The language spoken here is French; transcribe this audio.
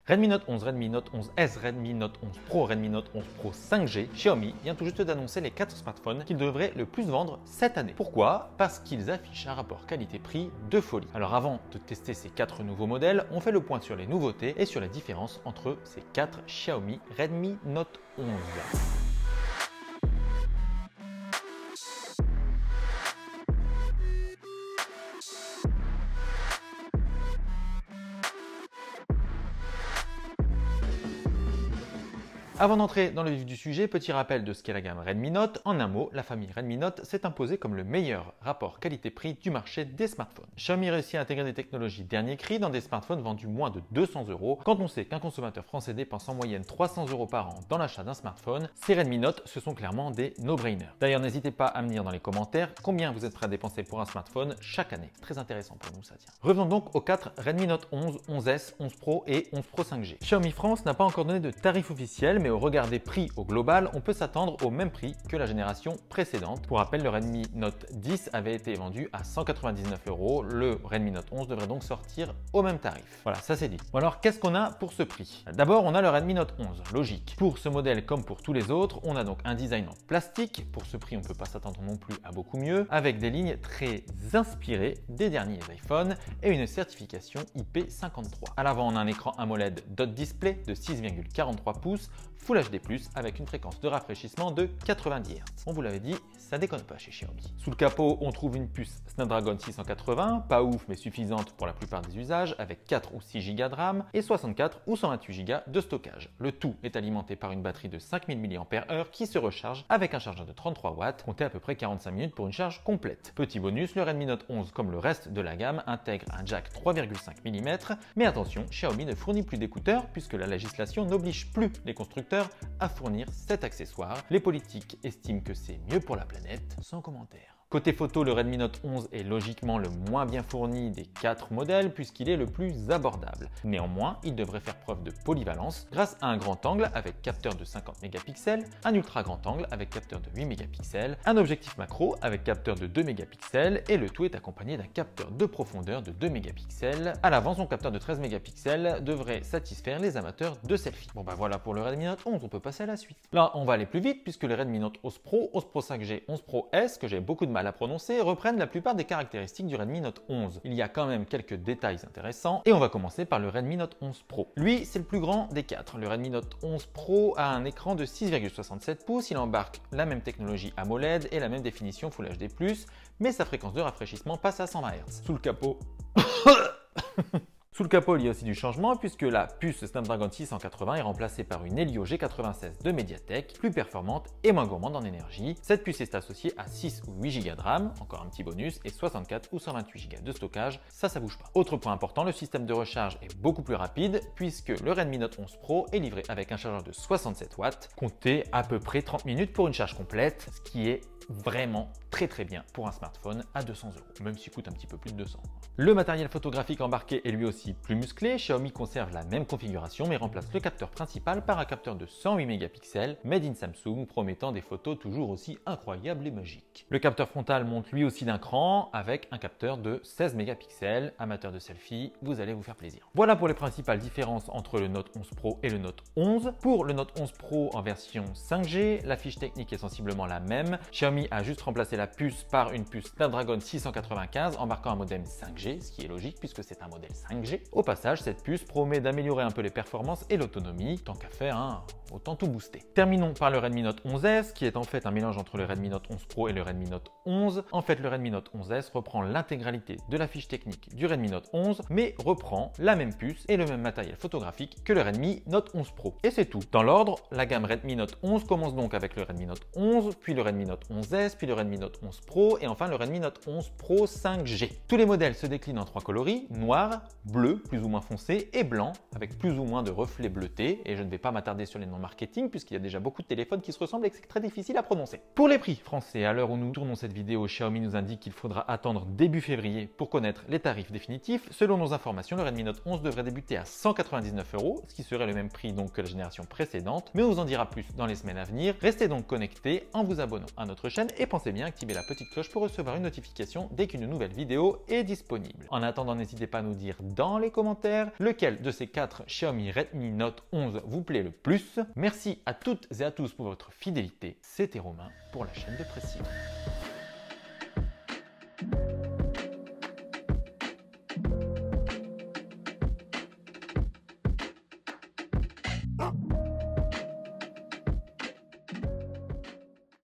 Redmi Note 11, Redmi Note 11S, Redmi Note 11 Pro, Redmi Note 11 Pro 5G, Xiaomi vient tout juste d'annoncer les 4 smartphones qu'ils devraient le plus vendre cette année. Pourquoi? Parce qu'ils affichent un rapport qualité-prix de folie. Alors avant de tester ces 4 nouveaux modèles, on fait le point sur les nouveautés et sur les différences entre ces 4 Xiaomi Redmi Note 11. Avant d'entrer dans le vif du sujet, petit rappel de ce qu'est la gamme Redmi Note. En un mot, la famille Redmi Note s'est imposée comme le meilleur rapport qualité-prix du marché des smartphones. Xiaomi réussit à intégrer des technologies dernier cri dans des smartphones vendus moins de 200 € quand on sait qu'un consommateur français dépense en moyenne 300 € par an dans l'achat d'un smartphone. Ces Redmi Note, ce sont clairement des no-brainers. D'ailleurs, n'hésitez pas à me dire dans les commentaires combien vous êtes prêt à dépenser pour un smartphone chaque année. Très intéressant pour nous, ça tient. Revenons donc aux 4 Redmi Note 11, 11S, 11 Pro et 11 Pro 5G. Xiaomi France n'a pas encore donné de tarif officiel, mais au regard des prix au global, on peut s'attendre au même prix que la génération précédente. Pour rappel, le Redmi Note 10 avait été vendu à 199 €. Le Redmi Note 11 devrait donc sortir au même tarif. Voilà, ça c'est dit. Bon alors, qu'est-ce qu'on a pour ce prix? D'abord, on a le Redmi Note 11, logique. Pour ce modèle comme pour tous les autres, on a donc un design en plastique. Pour ce prix, on ne peut pas s'attendre non plus à beaucoup mieux, avec des lignes très inspirées des derniers iPhones et une certification IP53. À l'avant, on a un écran AMOLED Dot Display de 6,43 pouces, Full HD+, avec une fréquence de rafraîchissement de 90 Hz. On vous l'avait dit, ça déconne pas chez Xiaomi. Sous le capot, on trouve une puce Snapdragon 680, pas ouf mais suffisante pour la plupart des usages, avec 4 ou 6 Go de RAM et 64 ou 128 Go de stockage. Le tout est alimenté par une batterie de 5000 mAh qui se recharge avec un chargeur de 33 watts, comptez à peu près 45 minutes pour une charge complète. Petit bonus, le Redmi Note 11, comme le reste de la gamme, intègre un jack 3,5 mm, mais attention, Xiaomi ne fournit plus d'écouteurs puisque la législation n'oblige plus les constructeurs à fournir cet accessoire. Les politiques estiment que c'est mieux pour la planète, sans commentaire. Côté photo, le Redmi Note 11 est logiquement le moins bien fourni des 4 modèles puisqu'il est le plus abordable. Néanmoins, il devrait faire preuve de polyvalence grâce à un grand angle avec capteur de 50 mégapixels, un ultra grand angle avec capteur de 8 mégapixels, un objectif macro avec capteur de 2 mégapixels et le tout est accompagné d'un capteur de profondeur de 2 mégapixels. À l'avant, son capteur de 13 mégapixels devrait satisfaire les amateurs de selfie. Bon bah voilà pour le Redmi Note 11, on peut passer à la suite. Là, on va aller plus vite puisque le Redmi Note 11 Pro, 11 Pro 5G, 11 Pro S, que j'ai beaucoup de mal à prononcer, reprennent la plupart des caractéristiques du Redmi Note 11. Il y a quand même quelques détails intéressants et on va commencer par le Redmi Note 11 Pro. Lui, c'est le plus grand des 4. Le Redmi Note 11 Pro a un écran de 6,67 pouces, il embarque la même technologie AMOLED et la même définition Full HD+, mais sa fréquence de rafraîchissement passe à 120 Hz. Sous le capot... Sous le capot, il y a aussi du changement puisque la puce Snapdragon 680 est remplacée par une Helio G96 de Mediatek, plus performante et moins gourmande en énergie. Cette puce est associée à 6 ou 8 Go de RAM, encore un petit bonus, et 64 ou 128 Go de stockage, ça bouge pas. Autre point important, le système de recharge est beaucoup plus rapide puisque le Redmi Note 11 Pro est livré avec un chargeur de 67 watts, comptez à peu près 30 minutes pour une charge complète, ce qui est vraiment très bien pour un smartphone à 200 €, même s'il coûte un petit peu plus de 200. Le matériel photographique embarqué est lui aussi plus musclé. Xiaomi conserve la même configuration mais remplace le capteur principal par un capteur de 108 mégapixels made in Samsung, promettant des photos toujours aussi incroyables et magiques. Le capteur frontal monte lui aussi d'un cran avec un capteur de 16 mégapixels. Amateur de selfie, vous allez vous faire plaisir. Voilà pour les principales différences entre le Note 11 Pro et le Note 11. Pour le Note 11 Pro en version 5G, la fiche technique est sensiblement la même. Xiaomi a juste remplacé la puce par une puce Snapdragon 695 embarquant un modem 5G, ce qui est logique puisque c'est un modèle 5G. Au passage, cette puce promet d'améliorer un peu les performances et l'autonomie, tant qu'à faire, hein, autant tout booster. Terminons par le Redmi Note 11S, qui est en fait un mélange entre le Redmi Note 11 Pro et le Redmi Note 11. En fait, le Redmi Note 11S reprend l'intégralité de la fiche technique du Redmi Note 11, mais reprend la même puce et le même matériel photographique que le Redmi Note 11 Pro. Et c'est tout. Dans l'ordre, la gamme Redmi Note 11 commence donc avec le Redmi Note 11, puis le Redmi Note 11S, puis le Redmi Note 11 Pro et enfin le Redmi Note 11 Pro 5G. Tous les modèles se déclinent en 3 coloris, noir, bleu, plus ou moins foncé, et blanc, avec plus ou moins de reflets bleutés. Et je ne vais pas m'attarder sur les noms marketing, puisqu'il y a déjà beaucoup de téléphones qui se ressemblent et que c'est très difficile à prononcer. Pour les prix français, à l'heure où nous tournons cette vidéo, Xiaomi nous indique qu'il faudra attendre début février pour connaître les tarifs définitifs. Selon nos informations, le Redmi Note 11 devrait débuter à 199 €, ce qui serait le même prix donc que la génération précédente, mais on vous en dira plus dans les semaines à venir. Restez donc connectés en vous abonnant à notre chaîne chaîne et pensez bien à activer la petite cloche pour recevoir une notification dès qu'une nouvelle vidéo est disponible. En attendant, n'hésitez pas à nous dire dans les commentaires lequel de ces 4 Xiaomi Redmi Note 11 vous plaît le plus. Merci à toutes et à tous pour votre fidélité. C'était Romain pour la chaîne de Précision.